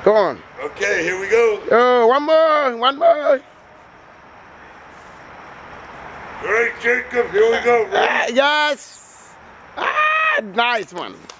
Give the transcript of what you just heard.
Come on. Okay, here we go. Oh, one more, one more. All right, Jacob, here we go. Ready? Yes. Nice one.